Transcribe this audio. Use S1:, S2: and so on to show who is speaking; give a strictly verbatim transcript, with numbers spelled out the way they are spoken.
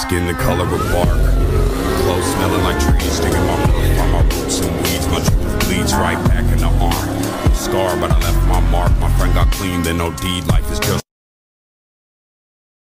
S1: skin the color of bark. Clothes smelling like trees, digging my blood from my roots and weeds. My truth bleeds right back in the arm. Scar, but I left my mark. My friend got clean, then no deed. Life is just